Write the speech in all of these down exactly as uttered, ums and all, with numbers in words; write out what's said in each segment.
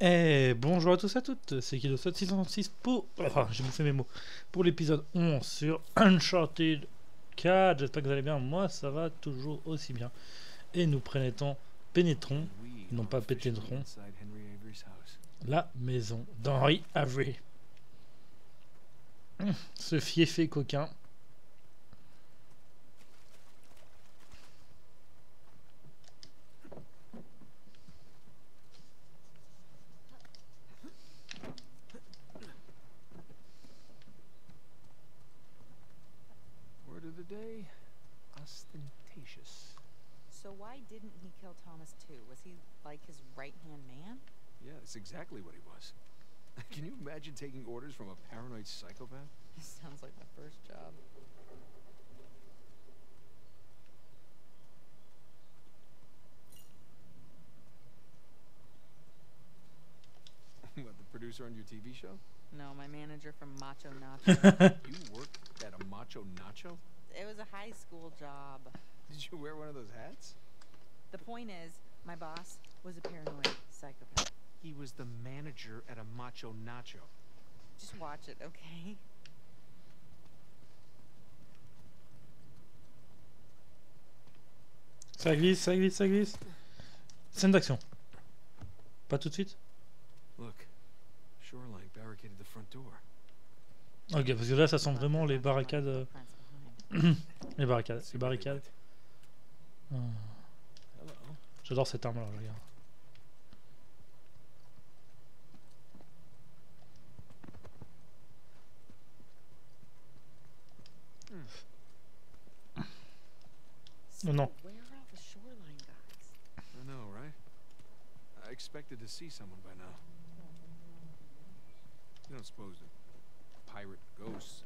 Et bonjour à tous et à toutes, c'est Kidosot six cent six pour... Enfin, j'ai bouffé mes mots. Pour l'épisode onze sur Uncharted quatre, j'espère que vous allez bien, moi ça va toujours aussi bien. Et nous pénétrons, pénétrons, non pas pénétrons, la maison d'Henry Avery. Ce fiefé coquin. Day, ostentatious. So why didn't he kill Thomas too? Was he like his right-hand man? Yeah, that's exactly what he was. Can you imagine taking orders from a paranoid psychopath? Sounds like my first job. What, the producer on your T V show? No, my manager from Macho Nacho. You worked at a Macho Nacho? It was a high school job. Did you wear one of those hats? The point is, my boss was a paranoid psychopath. He was the manager at a Macho Nacho. Just watch it, okay? Ça glisse, ça glisse, ça glisse. Scène d'action. Pas tout de suite. Look, Shoreline barricaded the front door. Ok, parce que là ça sent vraiment les barricades. euh, les barricades, les barricades. Oh. Hello. J'adore cette arme là, regarde. Oh non. Where are all the Shoreline guys? I know, right? I expected to see someone by now. You don't suppose that pirate ghosts?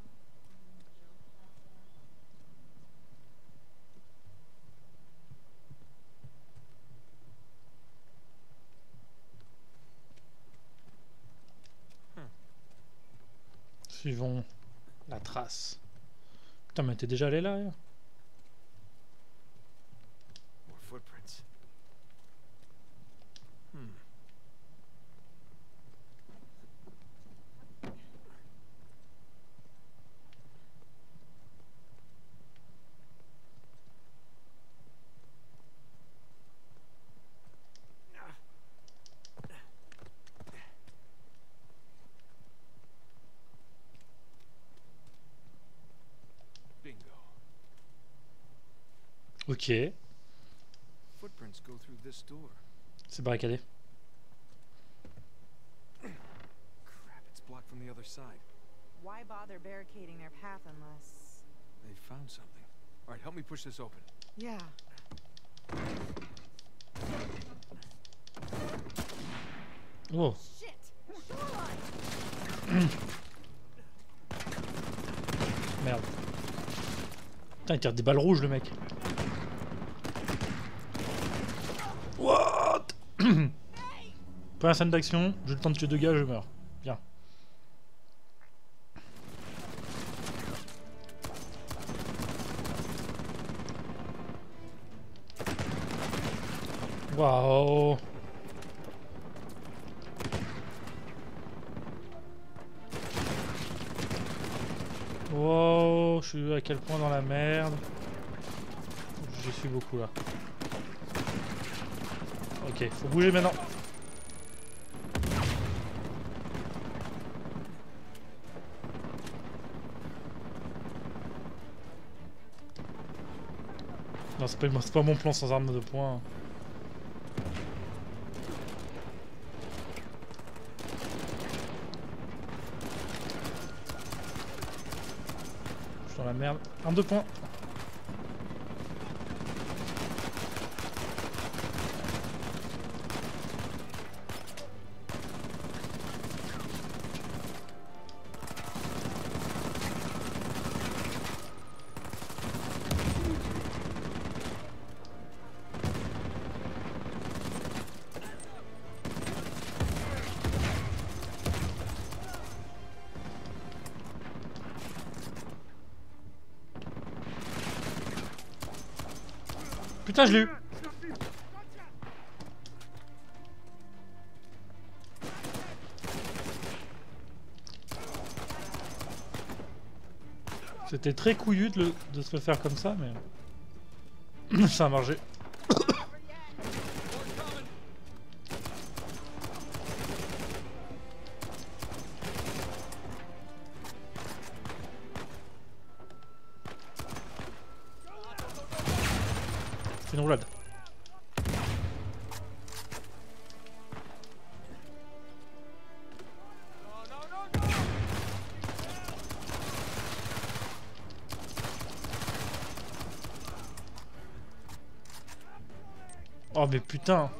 Suivons la trace. Putain, mais t'es déjà allé là, hein? More footprints. Hmm. Bingo. Ok, Footprints go through this door. c'est barricadé. Crap, it's blocked from the other side. Why bother barricading their path unless... They found something. All right, help me push this open. Yeah. Oh, Shit! Shoreline! merde. Putain, il tire des balles rouges le mec. What? Première scène d'action, je le temps de tuer deux gars, je meurs. Bien. Waouh. Wow, je suis à quel point dans la merde. Je suis beaucoup là. Ok, faut bouger maintenant. Non, c'est pas, c'est pas mon plan sans arme de poing. Je suis dans la merde. Un, deux points. Putain, je l'ai eu. C'était très couillu de, le- de se le faire comme ça, mais ça a marché. C'est une roulade. Oh mais putain.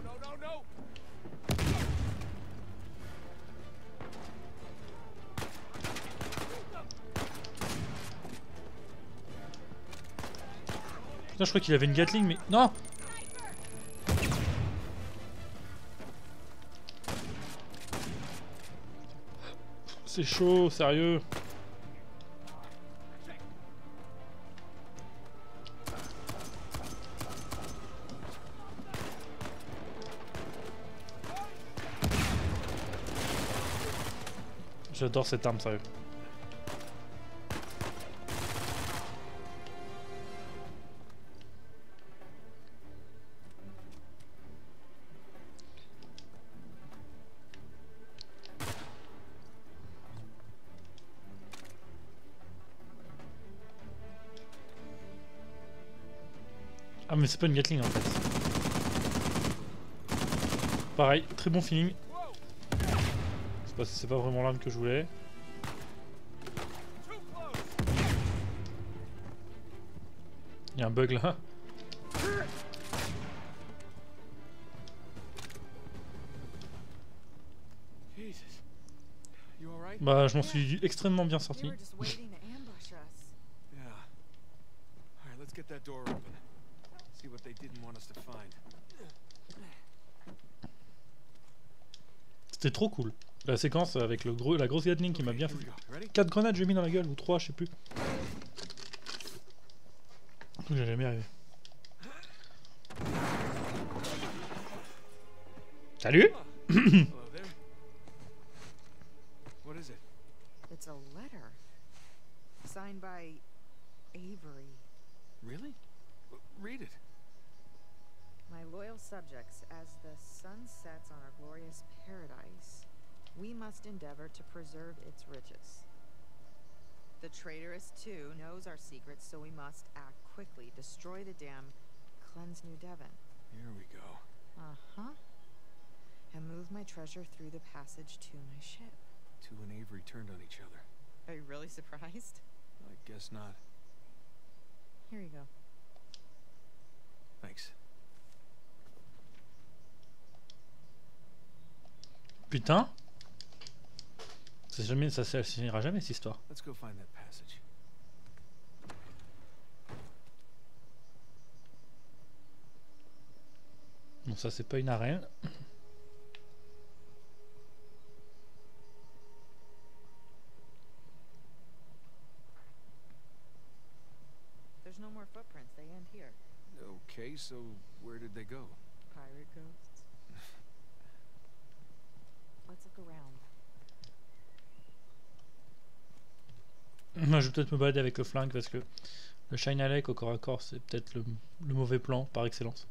Putain, je crois qu'il avait une Gatling, mais non. C'est chaud, sérieux. J'adore cette arme, sérieux. Ah mais c'est pas une Gatling en fait. Pareil, très bon feeling. C'est pas, c'est pas vraiment l'arme que je voulais. Il y a un bug là. Bah je m'en suis extrêmement bien They sorti. were just waiting to ambush us. Yeah. All right, let's get that door open. See what they didn't want us to find. C'était trop cool. La séquence avec le gros, la grosse Gatling qui m'a bien Here we fait. go. Ready? quatre grenades j'ai mis dans la gueule, ou trois, je sais plus. J'ai jamais arrivé. Salut. Hello there. What is it? It's a letter. Signed by Avery. Really? W- Read it. My loyal subjects, as the sun sets on our glorious paradise, we must endeavor to preserve its riches. The traitorous, too, knows our secrets, so we must act quickly, destroy the dam, cleanse New Devon. Here we go. Uh-huh. And move my treasure through the passage to my ship. Two and Avery turned on each other. Are you really surprised? I guess not. Here you go. Thanks. Putain. Ça, jamais, ça, ça finira jamais cette histoire. Let's go find that passage. Bon ça c'est pas une arène. There's no more footprints. They end here. Okay, so where did they go? Pirate ghosts. Let's look around. Moi je vais peut-être me balader avec le flingue parce que le Shine Alec au corps à corps c'est peut-être le, le mauvais plan par excellence.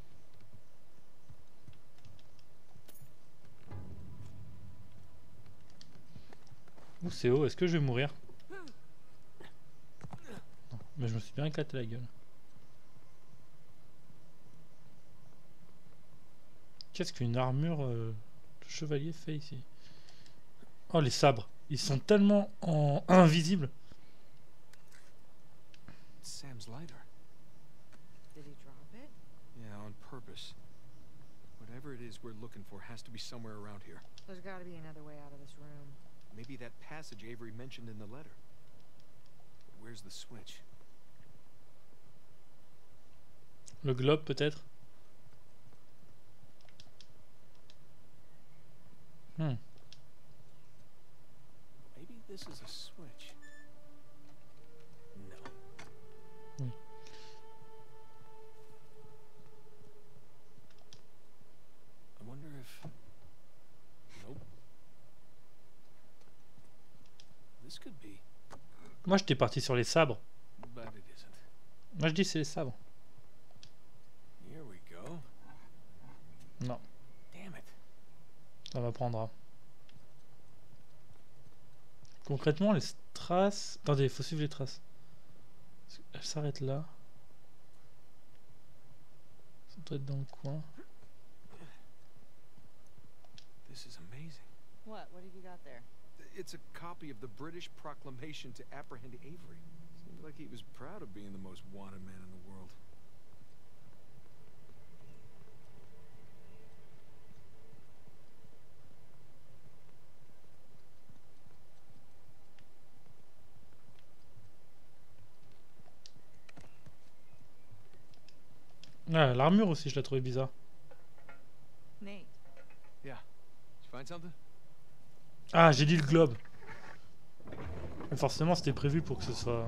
Ouh c'est haut, est-ce que je vais mourir? Non, mais je me suis bien éclaté la gueule. Qu'est-ce qu'une armure euh, de chevalier fait ici? Oh les sabres, ils sont tellement en invisibles. It's Sam's lighter. Did he drop it? Yeah, on purpose. Whatever it is we're looking for has to be somewhere around here. There's got to be another way out of this room. Maybe that passage Avery mentioned in the letter. But where's the switch? Le globe peut-être. Hmm. Maybe this is a switch. No. Oui. I wonder if... Nope. This could be... Moi, j'étais parti sur les sabres. But it isn't. Moi, je dis c'est les sabres. Here we go. Non, Damn it. ça m'apprendra. Concrètement, les traces... Attendez, il faut suivre les traces. Elle s'arrête là. Ça doit être dans le coin. This is amazing. What? What have you got there? It's a copy of the British proclamation to apprehend Avery. Seems like he was proud of being the most wanted man in the world. Ah, l'armure aussi, je la trouvais bizarre. Nate. Yeah. Did you find something? Ah, j'ai dit le globe. Mais forcément, c'était prévu pour que ce soit...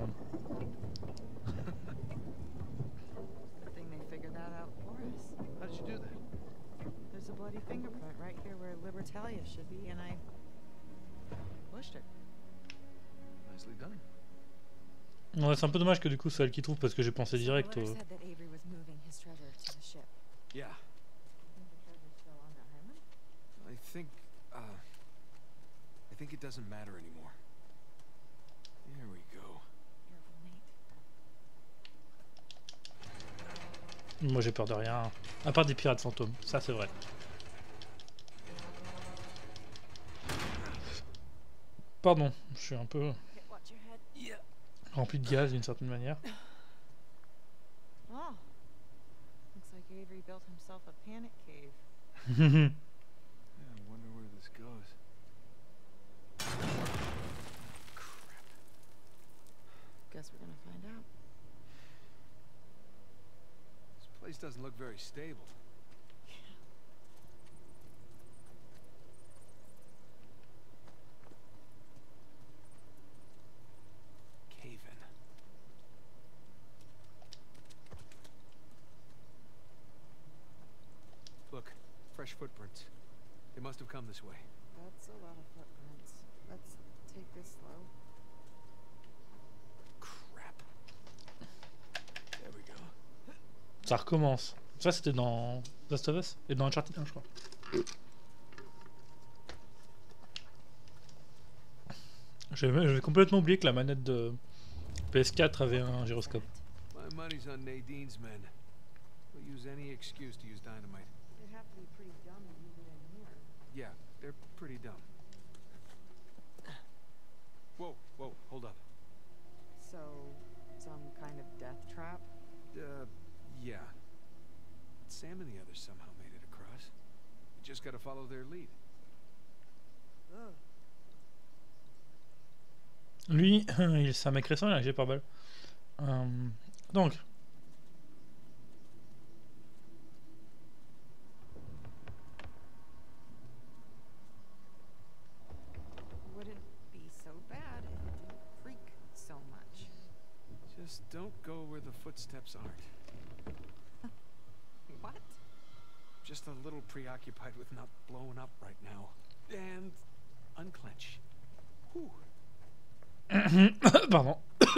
Good thing they figured that out for us. How did you do that? There's a bloody fingerprint right here where Libertalia should be, and I pushed it. Nicely done. Ouais, c'est un peu dommage que du coup, c'est elle qui trouve parce que j'ai pensé So direct the letter au... said that Avery was moving his treasure to the ship. Yeah. Think the treasure's still on the island? I think, uh... I think it doesn't matter anymore. There we go. Careful, Nate. Moi, j'ai peur de rien. À part des pirates fantômes, ça c'est vrai. Pardon, je suis un peu Okay, watch your head. Yeah. rempli de gaz d'une certaine manière. Oh. Looks like Avery built himself a panic cave. Yeah, I wonder where this goes. Crap. Guess we're gonna find out. This place doesn't look very stable. Cave in. Look, fresh footprints. They must have come this way. That's a lot of footprints. Let's take this slow. Crap. There we go. Ça recommence. Ça c'était dans Last of Us et dans Uncharted un, je crois. J'avais j'avais complètement oublié que la manette de P S quatre avait un gyroscope. My money's on Nadine's men. They'll use any excuse to use dynamite. They'd have to be pretty dumb to use it in here. Yeah, they're pretty dumb. Whoa, whoa, hold up. So, some kind of death trap? Uh, yeah. Sam and the others somehow made it across. We just gotta follow their lead. Ugh. Lui, il c'est un mec récent, il a un par balle. Euh, donc, Wouldn't be so bad if it didn't creak so much. Just don't go where the footsteps aren't. What? Just a little preoccupied with not blowing up right now. And unclench. Whew. pardon.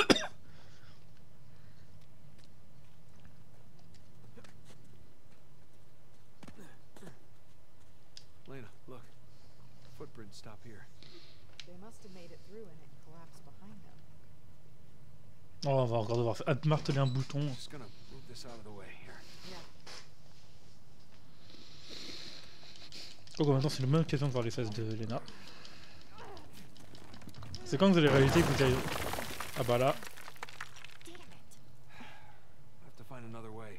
Lena, look. Footprints stop here. They must have made it through and it collapsed behind them. Oh, on va encore devoir faire- marteler un bouton. Just gonna move this out of the way here. Yeah. Donc maintenant c'est la bonne occasion de voir les fesses de Lena. C'est quand que vous allez réaliser que vous allez... Ah bah là. I have to find another way.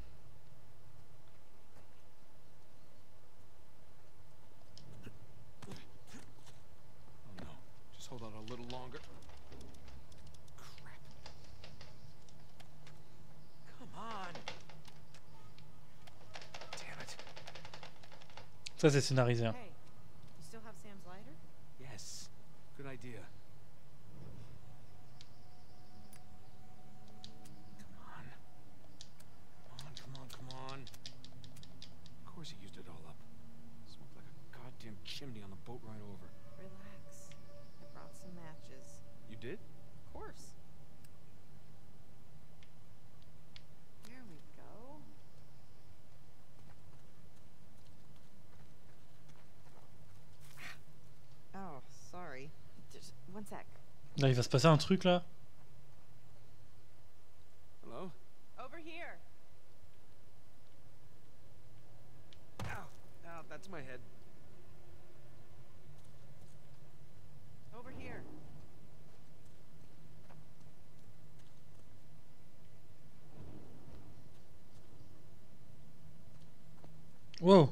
Oh no. Just hold on a little longer. Crap. Come on. Damn it. Ça c'est scénarisé. Hein. Hey, you still have Sam's lighter? Yes. Good idea. Come on. Come on, come on, come on. Of course he used it all up. Smoked like a goddamn chimney on the boat ride over. Relax. I brought some matches. You did? Of course. There we go. Oh, sorry. Just one sec. Là, il va se passer un truc là. Hello? Over here. Ow! Ow, that's my head. Over here. Wow.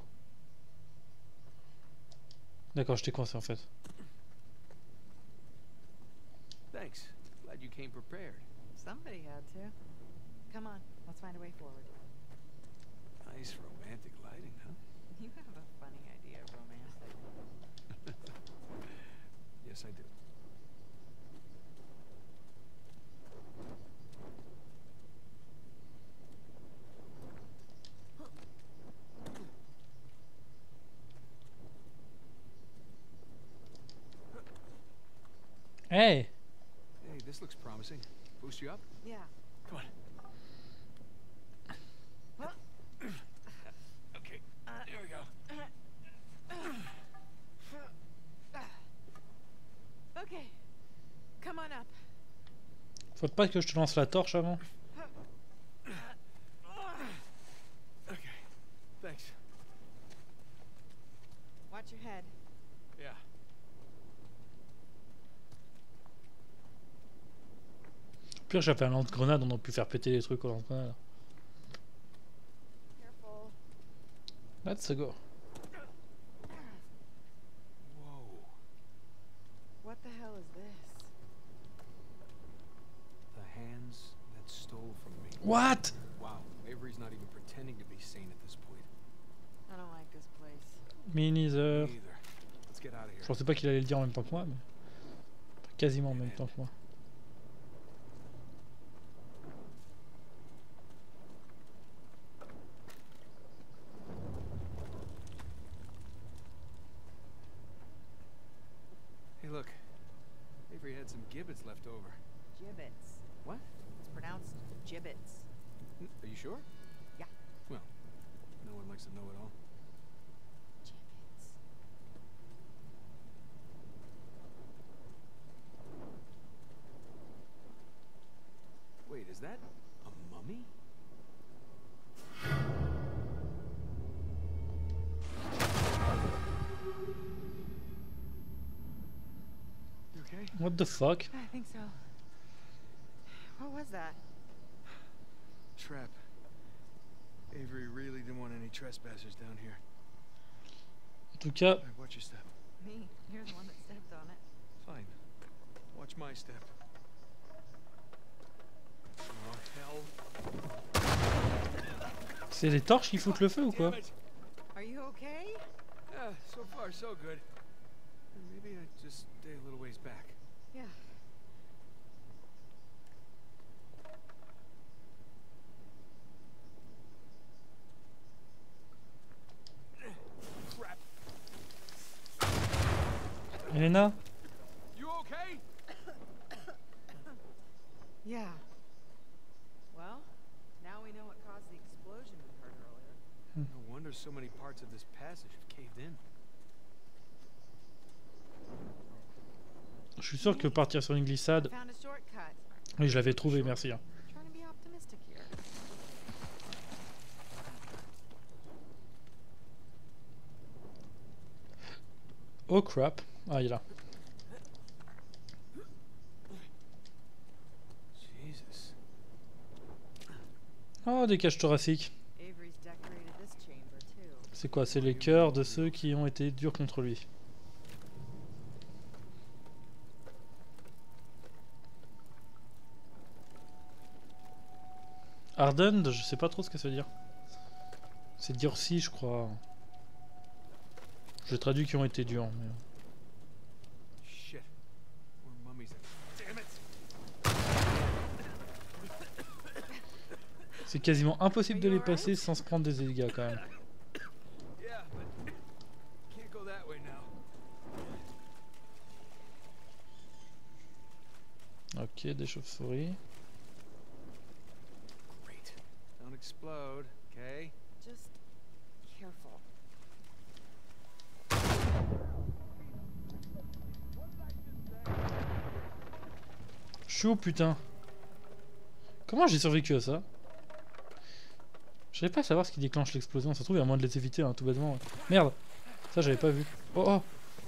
D'accord, je t'ai coincé en fait. Thanks. Glad you came prepared. Somebody had to. Come on, let's find a way forward. Nice romantic lighting, huh? You have a funny idea of romantic. Yes, I do. Hey. Hey, this looks promising. Boost you up? Yeah. Come on. Okay, here we go. Okay. Come on up. Faut pas que je te lance la torche avant. Okay, thanks. Watch your head. Yeah. Pire, j'avais un lance-grenade, on aurait pu faire péter les trucs au lance-grenade. Careful. Let's go. Whoa. What the hell is this? The hands that stole from me. What? Wow, Avery's not even pretending to be sane at this point. I don't like this place. Me neither. Me either. Let's get out of Je here. pensais pas qu'il allait le dire en même temps que moi, mais quasiment en même temps que moi. Hey, look. Avery had some gibbets left over. Gibbets. What? It's pronounced gibbets. N- Are you sure? Yeah. Well, no one likes to know it all. Gibbets. Wait, is that a mummy? You okay? What the fuck? I think so. What was that? Trap. Avery really didn't want any trespassers down here. En tout cas, All right, watch your step. Me. You're the one that stepped on it. Fine. Watch my step. Oh, hell. c'est les torches qui foutent le feu ou quoi? Damn it. Are you okay? Yeah, so far so good. Maybe I just stay a little ways back. Yeah. Crap. Elena? You okay? Yeah. Well, now we know what caused the explosion we heard earlier. No wonder so many parts of this passage have caved in. Je suis sûr que partir sur une glissade... Found a shortcut. Oui, je l'avais trouvé, merci. hein. Trying to be optimistic here. Oh crap. Ah, il est là. Jesus. Oh, des cages thoraciques. Avery's decorated this chamber too. C'est quoi? C'est les cœurs de ceux qui ont été durs contre lui. Hardened, je sais pas trop ce que ça veut dire. C'est durci, je crois. Je traduis qui ont été durs. Mais... Shit. More mummies. Damn it. C'est quasiment impossible de les passer sans se prendre des dégâts quand même. Yeah, but can't go that way now. Ok, des chauves-souris. Great. Don't explode, okay? Just careful. Chou, putain. Comment j'ai survécu à ça? Je savais pas savoir ce qui déclenche l'explosion. Ça se trouve, il y a moyen de les éviter, hein, tout bêtement. Merde! Ça, j'avais pas vu. Oh oh!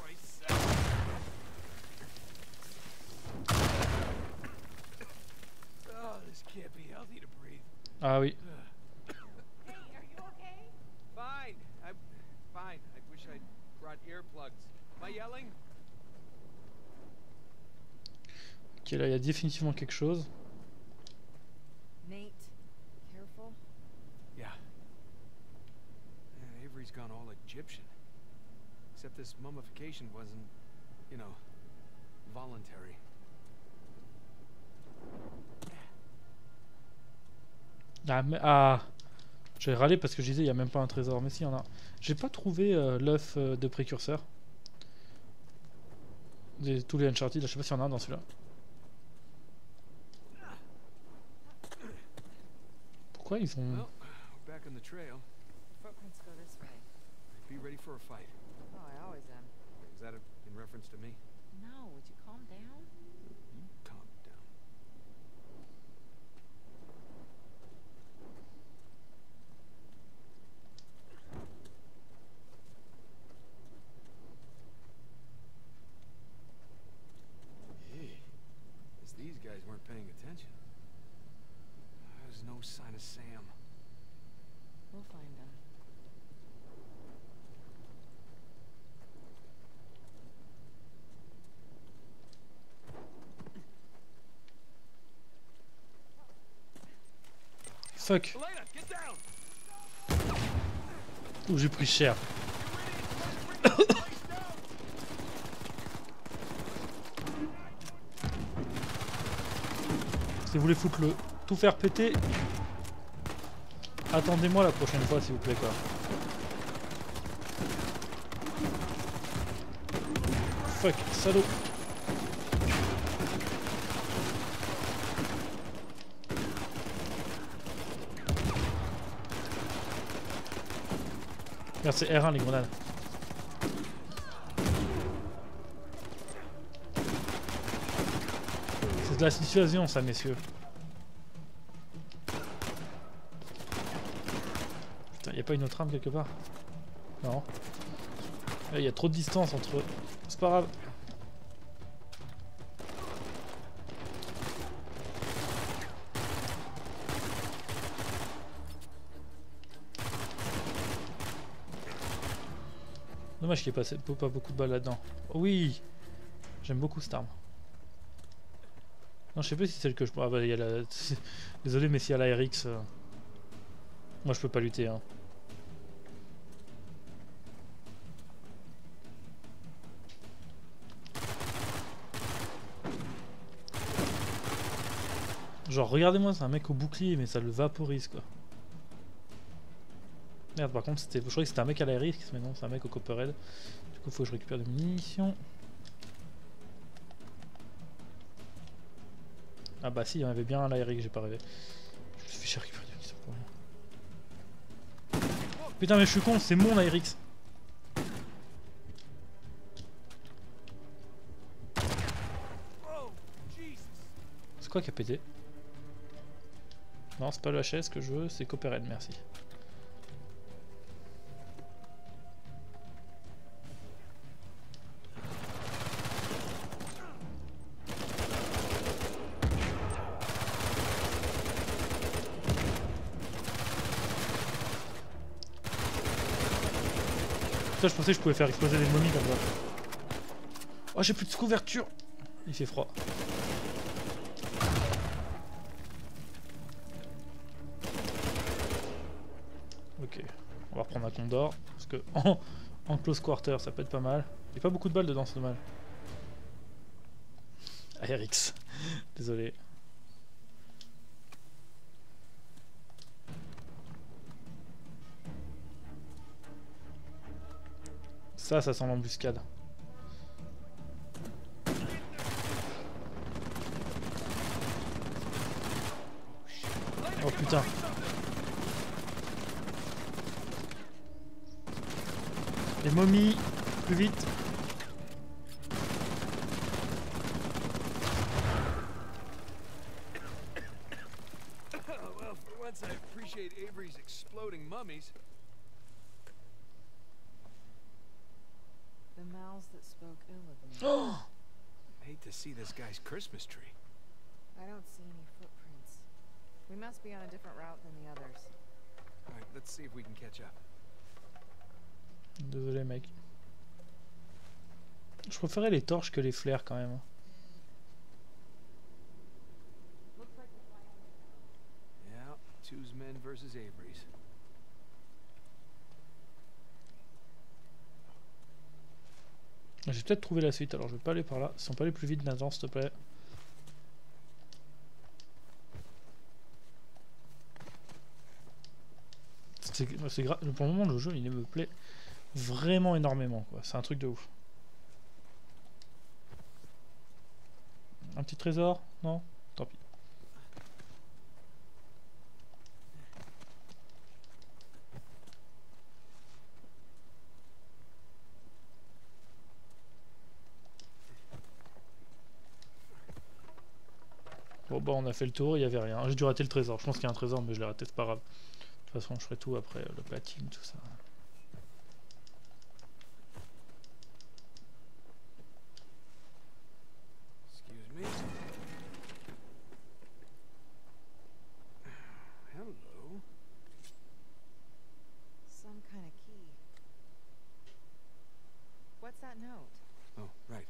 Oh, this can't be healthy to breathe. Ah oui. Hey, are you okay? Fine. I'm fine. I wish I'd brought earplugs. Am I yelling? Ok, là, il y a définitivement quelque chose. Nate, careful. Yeah. Yeah, Avery's gone all Egyptian. Except this mummification wasn't, you know, voluntary. Ah, mais, ah. J'ai râlé parce que je disais il y a même pas un trésor. Mais si, il y en a. J'ai pas trouvé euh, l'œuf euh, de précurseur. Des, tous les Uncharted, je sais pas s'il y en a un dans celui-là. Pourquoi ils ont... Well, we're back on the trail. Footprints go this way. Be ready for a fight. Oh, I always am. Is that a, in reference to me? No, would you calm down? You calm down. Hey, guess these guys weren't paying attention. There's no sign of Sam. We'll find them. Fuck. Elena, get down! Ouh, j'ai pris cher. Si vous voulez foutre le... tout faire péter, attendez-moi la prochaine fois s'il vous plaît quoi. Fuck, salaud. Regarde, c'est R un les grenades. C'est de la dissuasion ça messieurs. Putain, y a pas une autre arme quelque part? Non. Il y a trop de distance entre eux. C'est pas grave. Dommage qu'il n'y ait pas, pas beaucoup de balles là-dedans. Oh oui, j'aime beaucoup cette arme. Non, je sais pas si c'est celle que je... Ah bah, il y a la... Désolé, mais s'il y a la R X... Euh... Moi, je peux pas lutter, hein. Genre, regardez-moi, c'est un mec au bouclier, mais ça le vaporise, quoi. Merde, par contre, c'était, je croyais que c'était un mec à la R X, mais non, c'est un mec au Copperhead. Du coup, faut que je récupère des munitions. Ah bah si, il y en avait bien un à la R X, j'ai pas rêvé. Je me suis fait chier à récupérer des munitions pour rien. Putain, mais je suis con, c'est mon A R X. C'est quoi qui a pété? Non, c'est pas le H S que je veux, c'est Copperhead, merci. Ça, je pensais que je pouvais faire exploser des momies comme ça. Oh, j'ai plus de couverture. Il fait froid. Ok, on va reprendre un condor. Parce que en, en close quarter, ça peut être pas mal. Il n'y a pas beaucoup de balles dedans, c'est dommage. A R X. Désolé. Ça, ça sent l'embuscade. Oh putain. Les momies, plus vite. Well, for once I appreciate Avery's exploding mummies. The mouths that spoke ill of me. Oh, I hate to see this guy's Christmas tree. I don't see any footprints. We must be on a different route than the others. All right, let's see if we can catch up. désolé mec. Je préférais les torches que les flares quand même. Yeah, two's men versus Avery's. J'ai peut-être trouvé la suite, alors je vais pas aller par là. Si on peut aller plus vite, Nathan, s'il te plaît. C'est grave. Pour le moment, le jeu, il me plaît vraiment énormément, quoi. C'est un truc de ouf. Un petit trésor? Non? Tant pis. Bon bah on a fait le tour, il n'y avait rien. J'ai dû rater le trésor. Je pense qu'il y a un trésor mais je l'ai raté, c'est pas grave. De toute façon je ferai tout après, le platine, tout ça. Excuse me. Hello. Some kind of key. What's that note? Oh, right.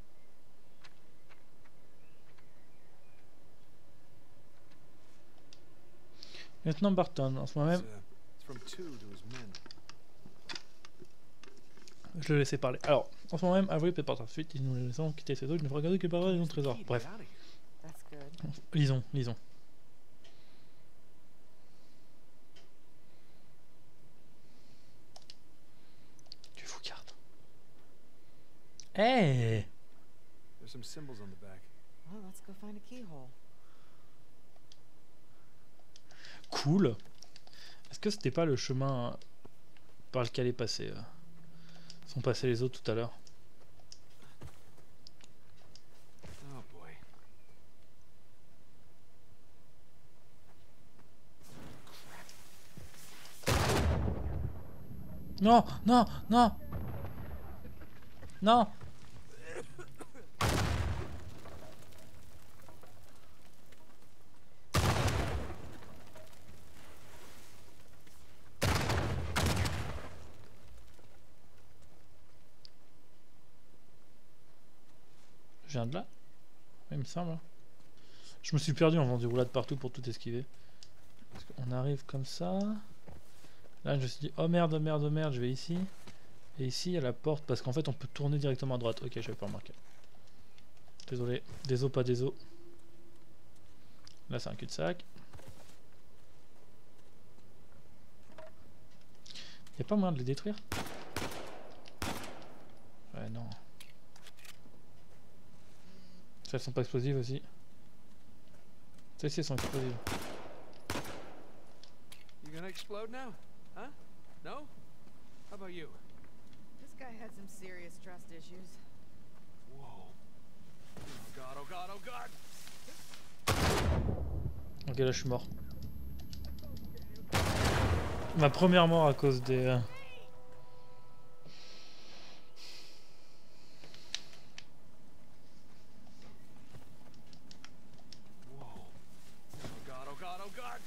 Lieutenant Barton, en ce moment It's, même, uh, it's from two to his men. je le laissais parler. Alors, en ce moment même, Avery peut partir ensuite, nous les laissons quitter ces eaux, je ne ferai regarder que par là les trésor. Key to Bref, get out of here. That's good. lisons, lisons. Tu fous carte. Eh There's some symbols on the back. Well, let's go find a keyhole. Cool. Est-ce que c'était pas le chemin par lequel est passé euh, sont passés les autres tout à l'heure? Oh boy. Non, non, non, non. Je viens de là? Oui, il me semble. hein. Je me suis perdu en faisant des roulades partout pour tout esquiver. Parce qu'on arrive comme ça. Là, je me suis dit, oh merde, oh merde, oh merde, je vais ici. Et ici, il y a la porte, parce qu'en fait, on peut tourner directement à droite. Ok, j'avais pas remarqué. Désolé, des os, pas des os. Là, c'est un cul-de-sac. Y a pas moyen de les détruire? Ouais, non. Elles sont pas explosives aussi. Celles-ci sont explosives. You gonna explode now? Huh? No? How about you? This guy had some serious trust issues. Whoa. Oh god, oh god, oh god! Ok, là je suis mort. Ma première mort à cause des... euh, Whoa. Oh god, oh god, oh god!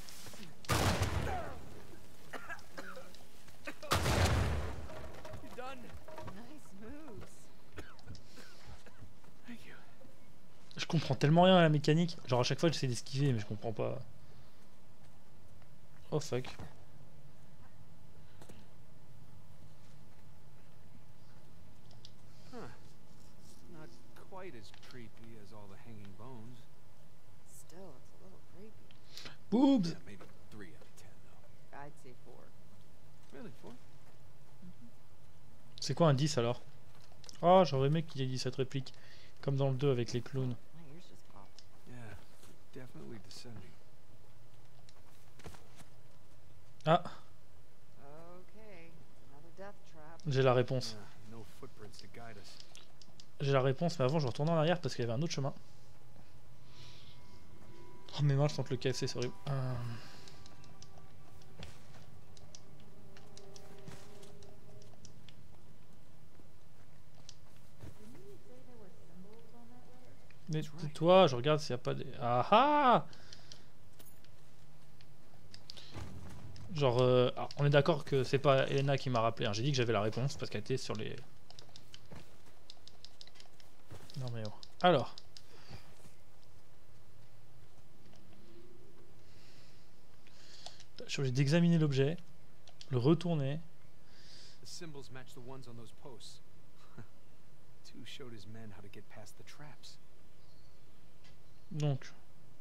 You done? Nice moves. Thank you. Je comprends tellement rien à la mécanique. Genre à chaque fois j'essaie d'esquiver mais je comprends pas. Oh fuck. Huh. Not quite as creepy as all the hanging bones. Still, it's a little creepy. Boobs. Yeah, maybe three out of ten though. I'd say four. Really, four? C'est quoi un dix alors? Oh j'aurais aimé qu'il ait dit cette réplique. Comme dans le deux avec les clowns. My ears just popped. Yeah, definitely descending. Ah, Okay, another death trap. j'ai la réponse. Uh, no footprints to guide us. J'ai la réponse, mais avant je retourne en arrière parce qu'il y avait un autre chemin. Oh mes mains, je sens le K F C, c'est horrible. Euh... Mais toi, je regarde s'il n'y a pas des... Ah ah! Genre, euh, ah, on est d'accord que c'est pas Elena qui m'a rappelé, hein. J'ai dit que j'avais la réponse parce qu'elle était sur les... Non mais oh. Alors. Je suis obligé d'examiner l'objet, le retourner. The symbols match the ones on those posts. Two showed his men how to get past the traps. Donc.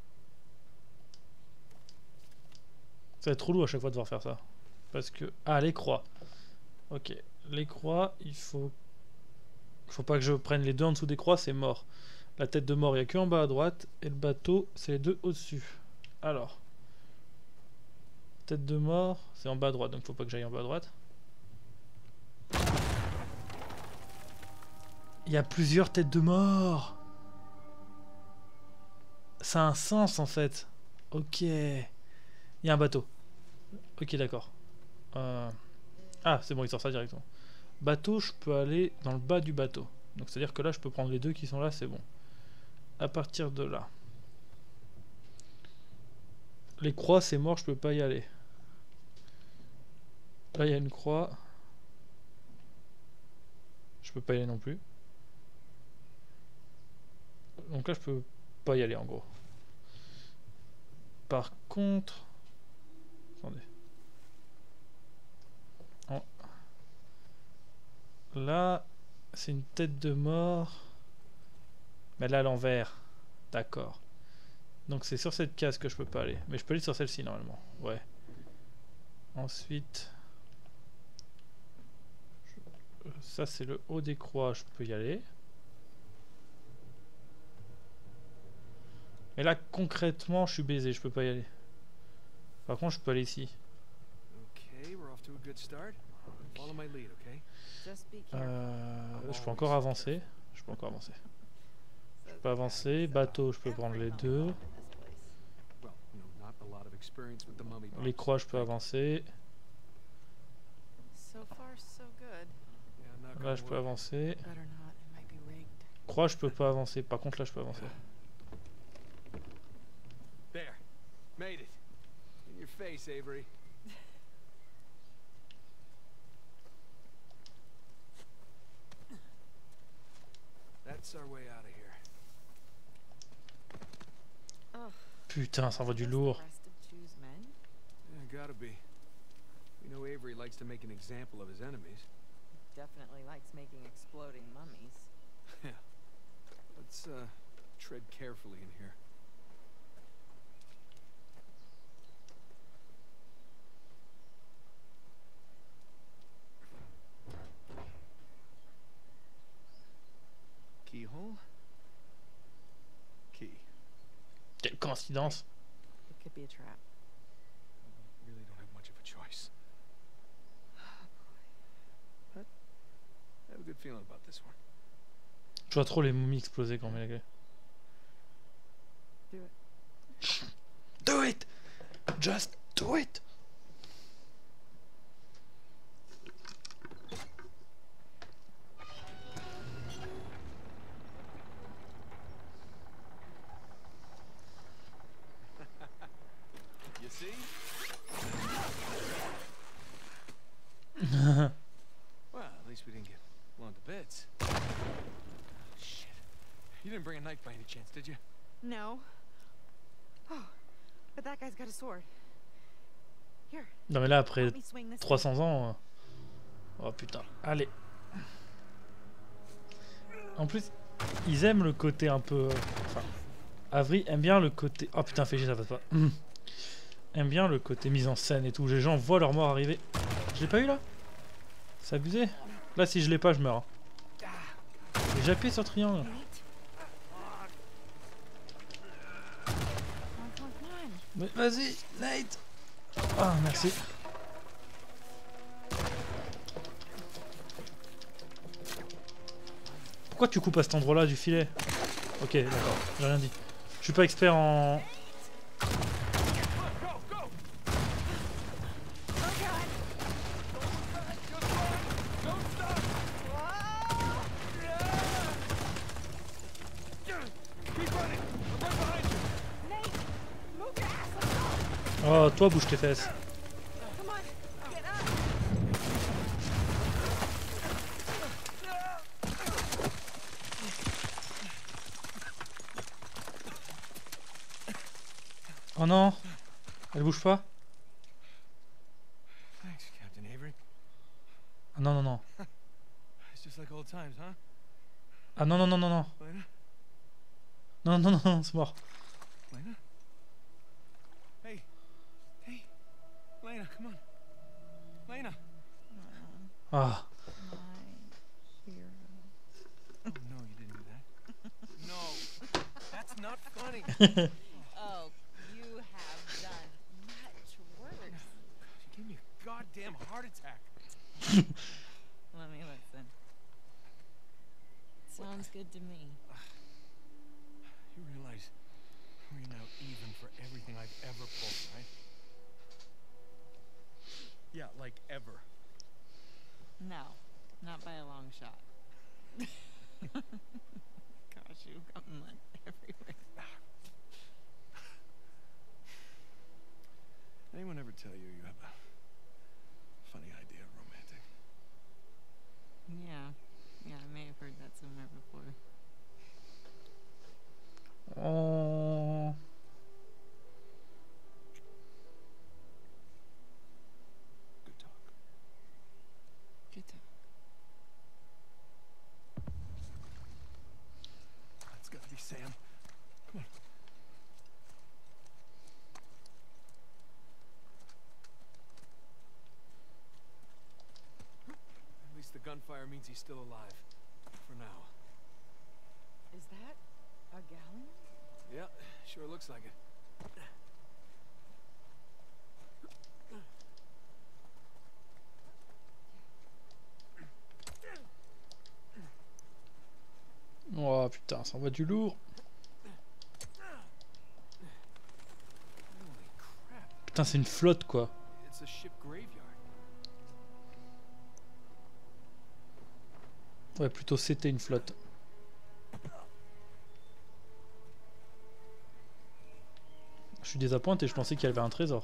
Ça va être trop lourd à chaque fois de devoir faire ça. Parce que... Ah, les croix. Ok. Les croix, il faut... Il faut pas que je prenne les deux en dessous des croix, c'est mort. La tête de mort, il n'y a que en bas à droite. Et le bateau, c'est les deux au-dessus. Alors. Tête de mort, c'est en bas à droite, donc faut pas que j'aille en bas à droite. Il y a plusieurs têtes de mort. Ça a un sens en fait. Ok. Il y a un bateau. Ok, d'accord. Euh... Ah, c'est bon, il sort ça directement. Bateau, je peux aller dans le bas du bateau. Donc c'est à dire que là, je peux prendre les deux qui sont là, c'est bon. À partir de là. Les croix, c'est mort, je peux pas y aller. Là, il y a une croix. Je peux pas y aller non plus. Donc là, je peux pas y aller en gros. Par contre... Attendez. Oh. Là, c'est une tête de mort. Mais là, à l'envers. D'accord. Donc c'est sur cette case que je peux pas aller. Mais je peux aller sur celle-ci normalement. Ouais. Ensuite... Je... Ça c'est le haut des croix, je peux y aller. Mais là concrètement je suis baisé, je peux pas y aller. Par contre je peux aller ici. Okay, we're off to a good start. Follow my lead, okay? Just be careful. Euh, je peux encore avancer. Je peux encore avancer. Je peux avancer. Bateau, je peux prendre les deux. Well, you know, not a lot of experience with the mummy Les box. croix, je peux avancer. So far, so good. Yeah, knock Là, on je peux wood. avancer. Better not. It might be rigged. Croix, je peux pas avancer. Par contre, là, je peux avancer. There. Made it. In your face, Avery. That's our way out of here. Ugh. Putain, ça envoie du Guess lourd. the rest of Chu's men? Yeah, gotta be. We know Avery likes to make an example of his enemies. Definitely likes making exploding mummies. Yeah. Let's uh tread carefully in here. Keyhole? Key. Quelle coïncidence. It could be a trap. We really don't have much of a choice. But I have a good feeling about this one. Je vois trop les momies exploser quand on met la clé. Do it. Do it! Just do it! You see? Well, at least we didn't get blown to bits. Shit. You didn't bring a knife by any chance, did you? No. Oh, but that guy's got a sword. Here, Non mais là après let me swing this. trois cents ans... euh, Oh putain, allez. En plus, ils aiment le côté un peu... Enfin, Avery aime bien le côté... Oh putain, fais chier, ça passe pas. Hum. Aime bien le côté mise en scène et tout. Les gens voient leur mort arriver. Je l'ai pas eu là? C'est abusé. Là, si je l'ai pas, je meurs. hein. J'ai appuyé sur triangle. Nate. Come on, come on, come on. Mais vas-y, Nate. Ah, merci. Pourquoi tu coupes à cet endroit-là du filet? Ok, d'accord, j'ai rien dit. Je suis pas expert en... Oh, toi, bouge tes fesses. Oh non, elle bouge pas. Thanks, Captain Avery. Ah non, non, non. It's just like old times, huh? Ah non, non, non, non, non. Lena? Non, non, non, non, c'est mort. Lena? Hey. Hey. Lena, come on. Lena. Ah. My hero. Oh, no, you didn't do that. No. That's not funny. Oh, you have done much worse. She gave me a goddamn heart attack. Let me listen. Sounds good to me. You realize we're now even for everything I've ever pulled, right? Yeah, like ever. No, not by a long shot. Gosh, you've got mud everywhere. Anyone ever tell you you have a funny idea of romantic? Yeah, yeah, I may have heard that somewhere before. Oh. Good talk. Good talk. That's gotta be Sam. Come on. At least the gunfire means he's still alive. For now. Is that a gallon? Yeah, sure looks like it. Oh putain, ça envoie du lourd. Holy crap. Putain, c'est une flotte quoi. It's a ship graveyard. Ouais, plutôt c'était une flotte. Je suis désappointé, je pensais qu'il y avait un trésor.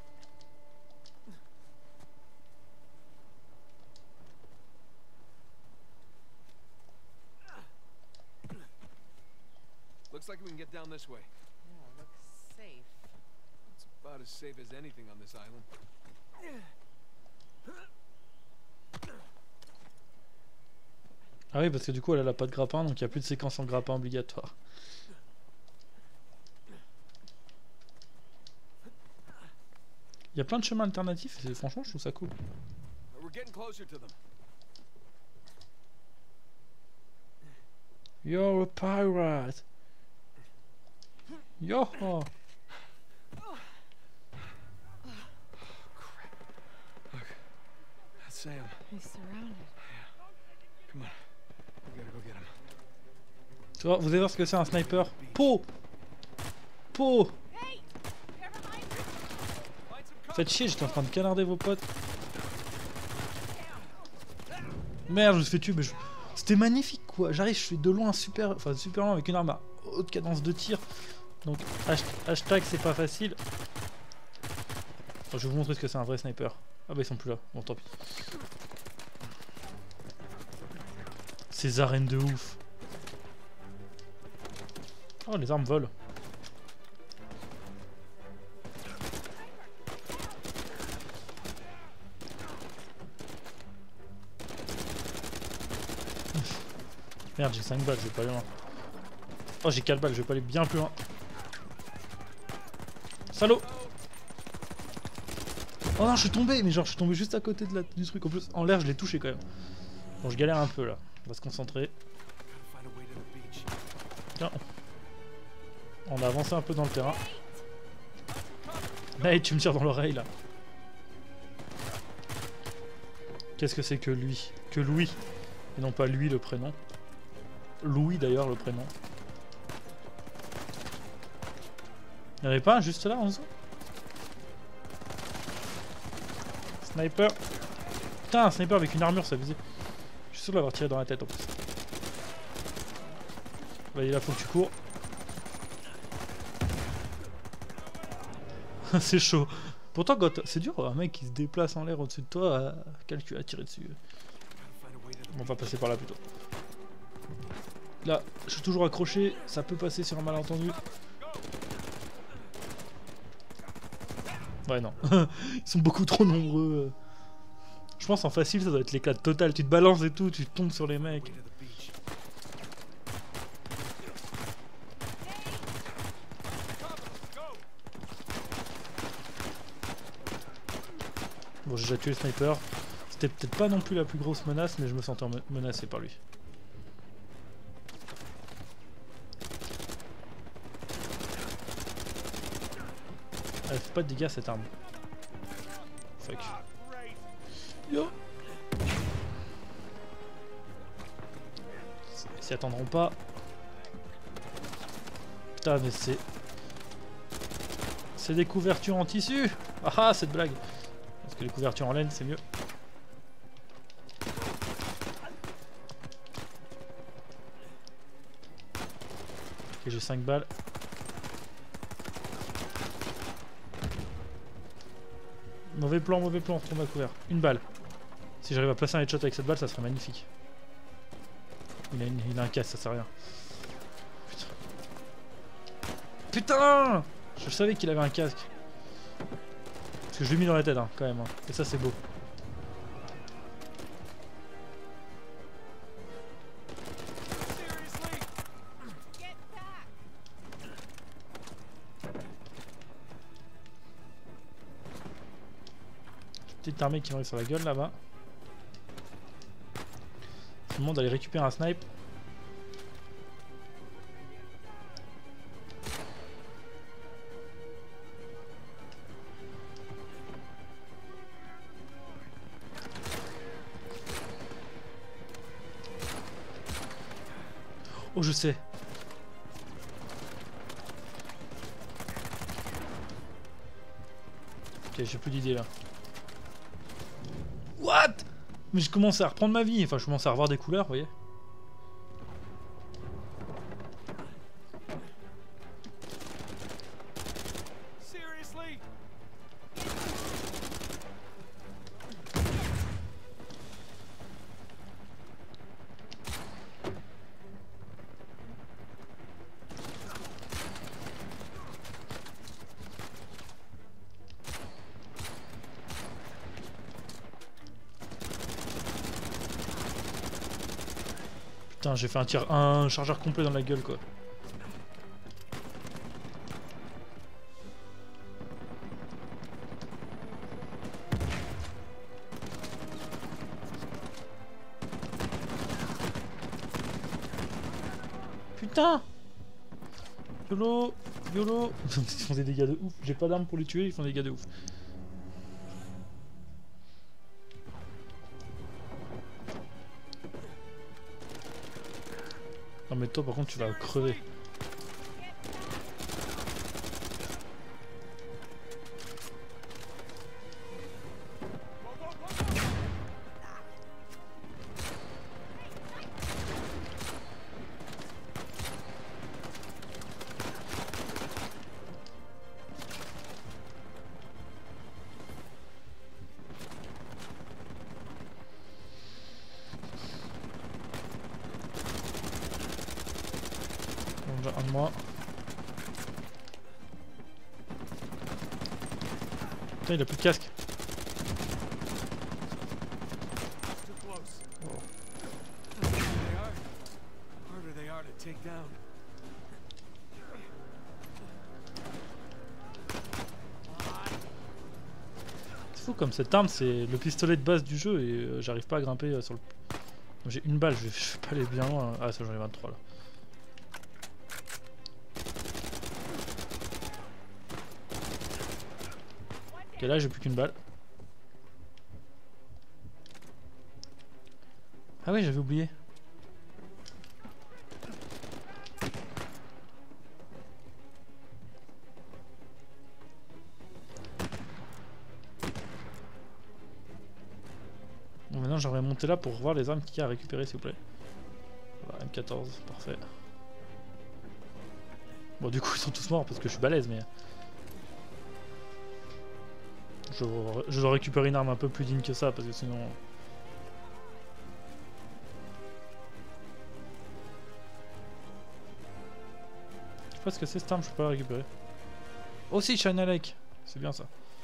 Looks like we can get down this way. Yeah, looks safe. It's about as safe as anything on this island. Ah oui, parce que du coup elle a pas de grappin, donc il n'y a plus de séquence en grappin obligatoire. Il y a plein de chemins alternatifs et franchement je trouve ça cool. We're getting closer to them. You're a pirate. Yo. Crap. Look, that's Sam. He's surrounded. Come on, we gotta go get him. Tu vois, vous allez voir ce que c'est un sniper. Po. Po. Faites chier, j'étais en train de canarder vos potes. Merde, je me suis fait tuer, mais je... c'était magnifique quoi. J'arrive, je fais de loin super, enfin super loin avec une arme à haute cadence de tir. Donc hashtag c'est pas facile. Bon, je vais vous montrer ce que c'est un vrai sniper. Ah bah ils sont plus là, bon tant pis. Ces arènes de ouf. Oh les armes volent. Merde, j'ai cinq balles, je vais pas aller loin. Oh, j'ai quatre balles, je vais pas aller bien plus loin. Salaud! Oh non, je suis tombé, mais genre, je suis tombé juste à côté de la, du truc. En plus, en l'air, je l'ai touché quand même. Bon, je galère un peu là. On va se concentrer. Tiens. On a avancé un peu dans le terrain. Hey, tu me tires dans l'oreille là. Qu'est-ce que c'est que lui? Que Louis? Et non pas lui le prénom. Louis d'ailleurs le prénom. Y'en avait pas un juste là en dessous? Sniper. Putain, un sniper avec une armure, ça visait. Je suis sûr de l'avoir tiré dans la tête en plus. Vas-y, là faut que tu cours. C'est chaud. Pourtant, quand c'est dur, un mec qui se déplace en l'air au-dessus de toi, à calculer à tirer dessus. On va passer par là plutôt. Là, je suis toujours accroché, ça peut passer sur un malentendu. Ouais, non. Ils sont beaucoup trop nombreux. Je pense en facile, ça doit être l'éclat total. Tu te balances et tout, tu tombes sur les mecs. Bon, j'ai déjà tué le sniper. C'était peut-être pas non plus la plus grosse menace, mais je me sentais menacé par lui. Elle fait pas de dégâts cette arme. Fuck. Yo. Ils s'y attendront pas. Putain mais c'est... C'est des couvertures en tissu. Ah ah cette blague. Parce que les couvertures en laine c'est mieux. Ok j'ai cinq balles. Mauvais plan, mauvais plan, on tombe à couvert. Une balle. Si j'arrive à placer un headshot avec cette balle, ça serait magnifique. Il a, une, il a un casse, ça sert à rien. Putain. Putain! Je savais qu'il avait un casque. Parce que je l'ai mis dans la tête, hein, quand même. Hein. Et ça, c'est beau. Petite armée qui m'arrive sur la gueule là-bas. C'est le moment d'aller récupérer un snipe. Oh je sais. Ok j'ai plus d'idée là. What? Mais je commence à reprendre ma vie, enfin je commence à revoir des couleurs, vous voyez. Putain, j'ai fait un tir, un chargeur complet dans la gueule quoi. Putain! YOLO! YOLO! Ils font des dégâts de ouf. J'ai pas d'armes pour les tuer, ils font des dégâts de ouf. Non mais toi par contre tu vas crever. Un de moi. Putain, il a plus de casque. Oh. C'est fou comme cette arme, c'est le pistolet de base du jeu et euh, j'arrive pas à grimper euh, sur le... J'ai une balle, je vais, je vais pas aller bien loin. Ah ça j'en ai vingt-trois là. Ok là j'ai plus qu'une balle. Ah oui j'avais oublié. Maintenant j'aimerais monter là pour voir les armes qu'il y a à récupérer s'il vous plaît. Voilà, M quatorze, parfait. Bon du coup ils sont tous morts parce que je suis balèze mais... Je, je dois récupérer une arme un peu plus digne que ça parce que sinon... Je sais pas ce que c'est cette arme, je peux pas la récupérer. Oh si, Shine a Lake, c'est bien ça.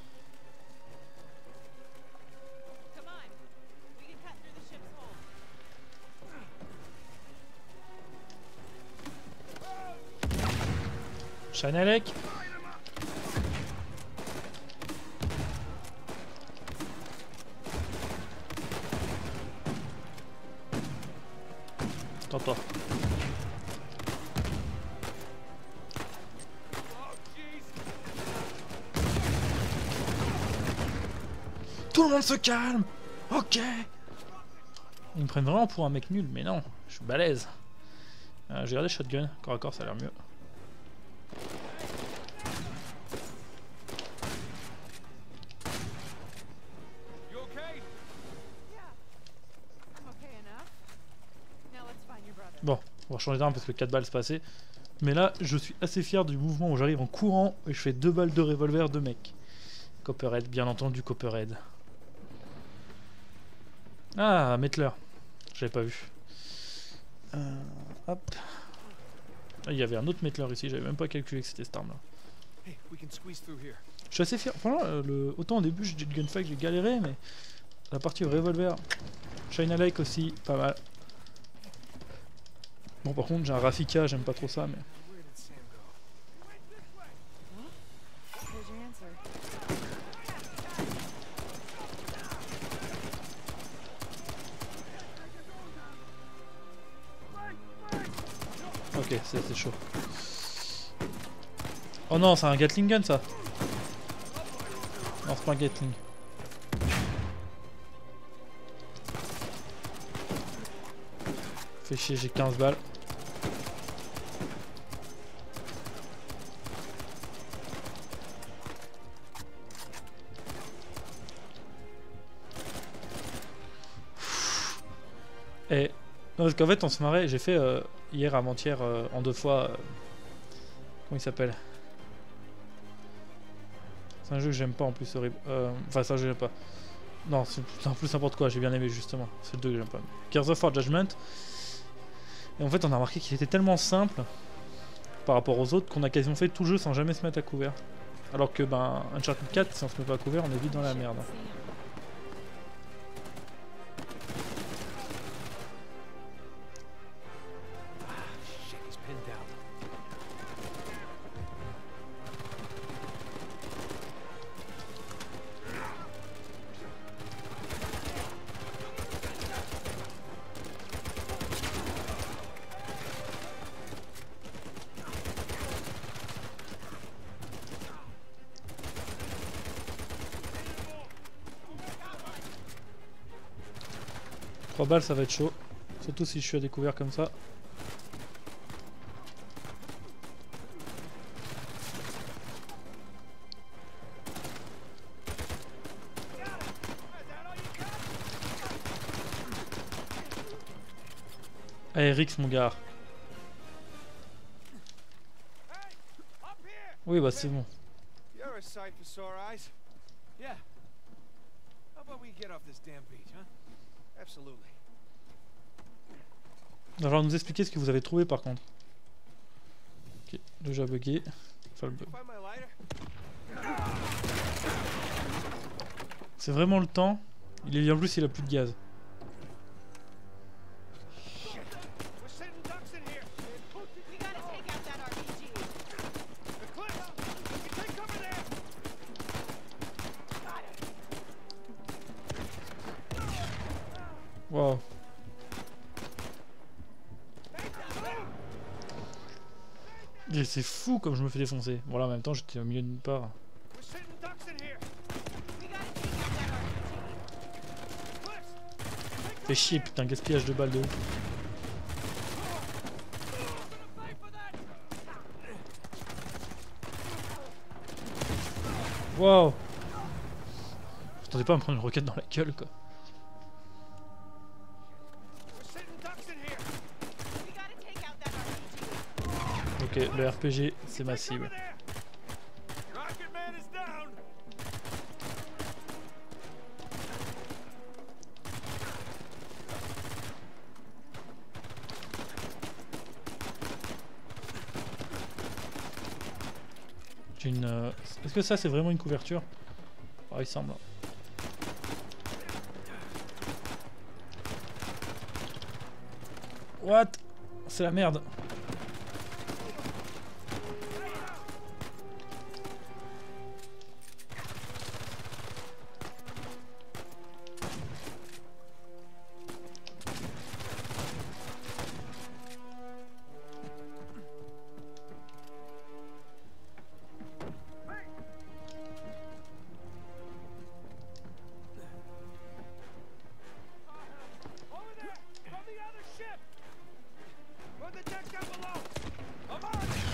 Shine a Lake. Attends-toi. Tout le monde se calme. Ok. Ils me prennent vraiment pour un mec nul, mais non, je suis balèze. Euh, J'ai regardé shotgun, corps à corps ça a l'air mieux. Bon, on va changer d'arme parce que quatre balles c'est passé. Mais là, je suis assez fier du mouvement où j'arrive en courant et je fais deux balles de revolver de mec. Copperhead, bien entendu, Copperhead. Ah, Mettler. J'avais pas vu. Euh, hop. Ah, il y avait un autre Mettler ici, j'avais même pas calculé que c'était cette arme là. Je suis assez fier. Franchement, euh, le... autant au début, j'ai dit le gunfight, j'ai galéré, mais la partie revolver. Shine a Lake aussi, pas mal. Bon, par contre, j'ai un Rafika, j'aime pas trop ça, mais. Ok, c'est chaud. Oh non, c'est un Gatling gun ça. Non, c'est pas un Gatling. Fais chier, j'ai quinze balles. Et non, parce qu'en fait on se marrait, j'ai fait euh, hier avant-hier euh, en deux fois euh, comment il s'appelle, c'est un jeu que j'aime pas en plus, horrible, euh, enfin c'est un jeu que j'aime pas, non c'est en plus n'importe quoi, j'ai bien aimé justement, c'est le deux que j'aime pas, Gears of War Judgment. Et en fait on a remarqué qu'il était tellement simple par rapport aux autres qu'on a quasiment fait tout le jeu sans jamais se mettre à couvert, alors que ben Uncharted quatre si on se met pas à couvert on est vite dans la merde. trois balles ça va être chaud, surtout si je suis à découvert comme ça. Allez Rix mon gars. Oui bah c'est bon. Il va falloir nous expliquer ce que vous avez trouvé par contre. Ok, déjà bugué. Enfin, le bug. C'est vraiment le temps. Il est bien plus s'il a plus de gaz. Wow. C'est fou comme je me fais défoncer. Bon là en même temps j'étais au milieu de nulle part. Fais chier putain, gaspillage de balles de ouf. Wow. Je m'attendais pas à me prendre une roquette dans la gueule quoi. Ok, le R P G, c'est ma cible. Rocket Man is down. J'ai une. euh, Est-ce que ça c'est vraiment une couverture? Oh, il semble. What? C'est la merde. Over there, from the other ship. From the deck down below. I'm on it.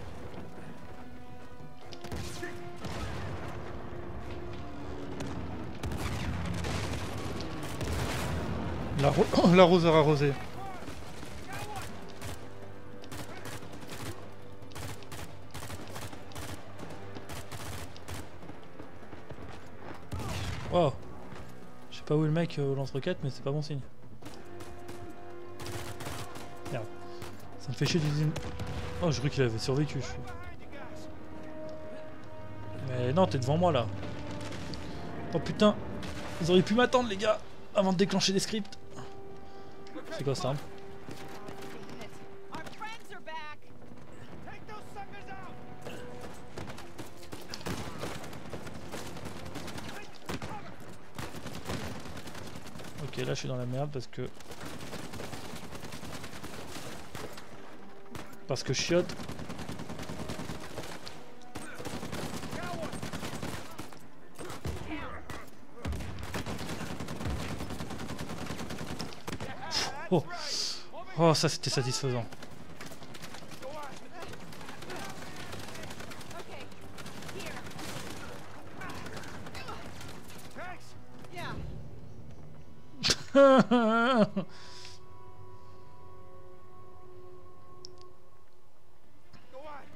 L'arro- L'arroseur arrosé. Wow. Je sais pas où est le mec euh, au lance-roquette, mais c'est pas bon signe. Merde. Ça me fait chier d'utiliser une... Oh, je croyais qu'il avait survécu. Je... Mais non, t'es devant moi là. Oh putain. Ils auraient pu m'attendre les gars avant de déclencher des scripts. C'est quoi ça? Our friends are back. Take those suckers out. Ok, là je suis dans la merde parce que... Parce que chiotte. Oh, oh ça c'était satisfaisant. Okay, here. Thanks. Yeah. Go on.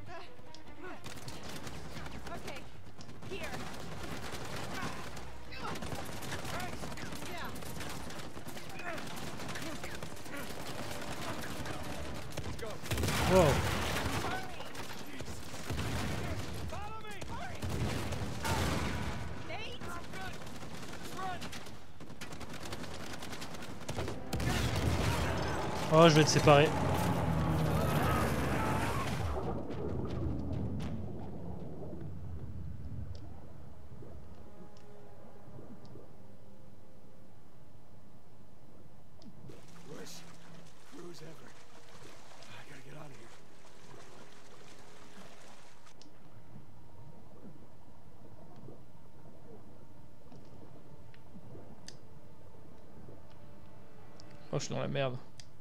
Okay, here. Thanks. Yeah. Let's go. Wow. Follow me. Nate? Oh, je vais te séparer. Worst cruise ever. I gotta get out of here. Oh, je suis dans la merde.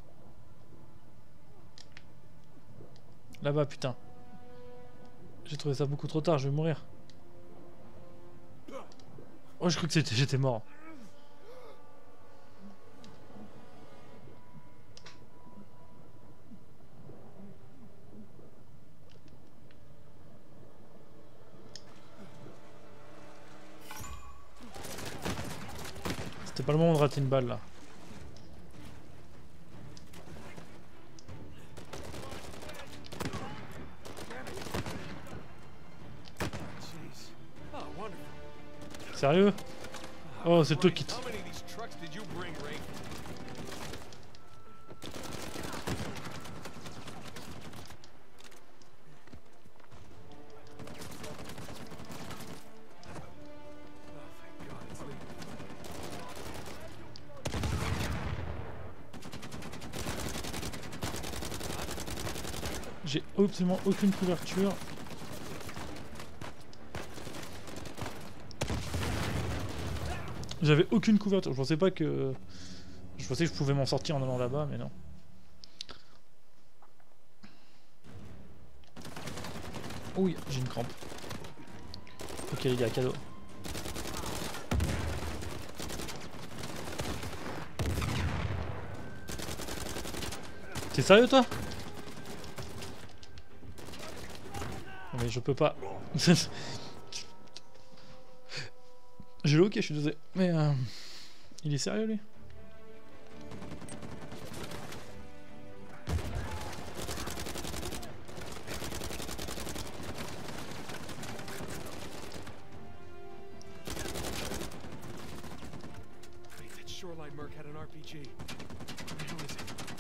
Là-bas, putain. J'ai trouvé ça beaucoup trop tard, je vais mourir. Oh, je crois que c'était, j'étais mort. C'était pas le moment de rater une balle là. Jeez. Oh, wonderful. Sérieux? Oh, c'est toi qui... How many of these trucks did you bring, Ray? Oh, thank God it's leaving. J'ai absolument aucune couverture. J'avais aucune couverture. Je pensais pas que... Je pensais que je pouvais m'en sortir en allant là-bas, mais non. Oui, j'ai une crampe. Ok les gars, cadeau. T'es sérieux toi? Mais je peux pas. J'ai le ok, je suis désolé. Mais euh, il est sérieux lui? Wait, that shoreline merc had an R P G. Where the hell is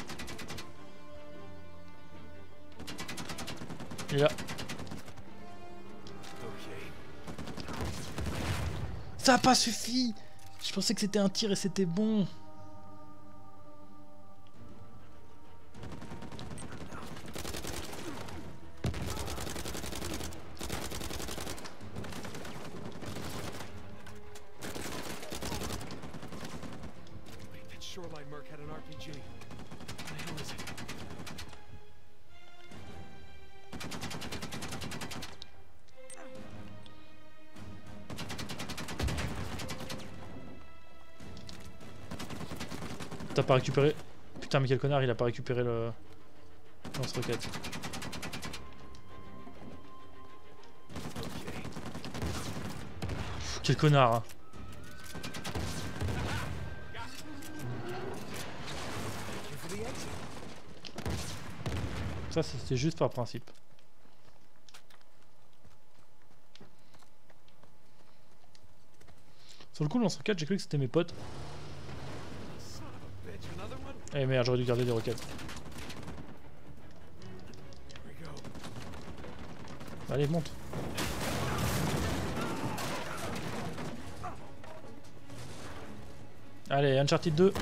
it? Il est là. Okay. Ça a pas suffi! Je pensais que c'était un tir et c'était bon. Wait, that shoreline merc had an R P G. Where the hell is it? T'as pas récupéré... Putain mais quel connard, il a pas récupéré le... lance-roquette. Okay. Pff, quel connard hein. Here for the exit. Ça c'était juste par principe. Sur le coup le lance-roquette j'ai cru que c'était mes potes. Son of a bitch, another one? Eh merde, j'aurais dû garder des roquettes. Here we go. Allez monte. Allez, Uncharted deux.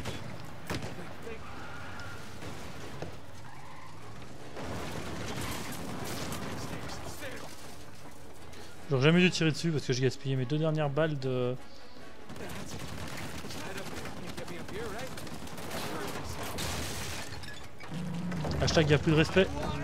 J'aurais jamais dû tirer dessus parce que j'ai gaspillé mes deux dernières balles de... Hashtag y'a plus de respect.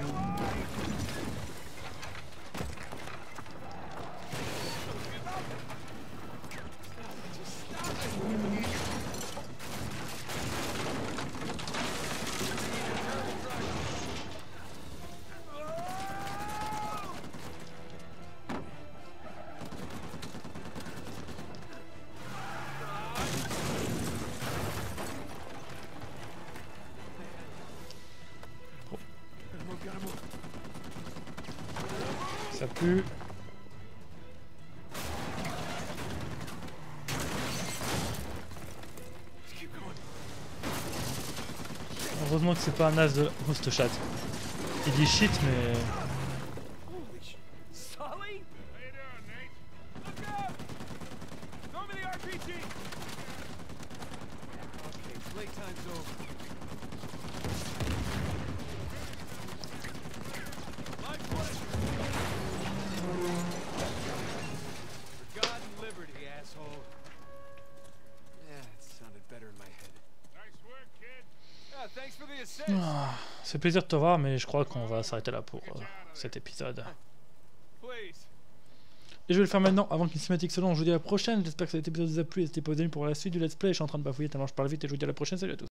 Ça pue. Heureusement que c'est pas un as de host chat. Il dit shit mais... Holy shit. Sully? How you doing, Nate? Look out! Throw me the R P G! Okay, playtime's over. My pleasure. For God and liberty, asshole. Yeah, it sounded better in my head. Nice work, kid. Yeah, thanks for the assist. Ah, c'est plaisir de te voir mais je crois qu'on va s'arrêter là pour euh, cet épisode. Please. Et je vais le faire maintenant avant qu'une cinématique se lance. Je vous dis à la prochaine. J'espère que cet épisode vous a plu. N'hésitez pas à vous abonner pour la suite du let's play. Je suis en train de bafouiller tellement je parle vite et je vous dis à la prochaine. Salut à tous.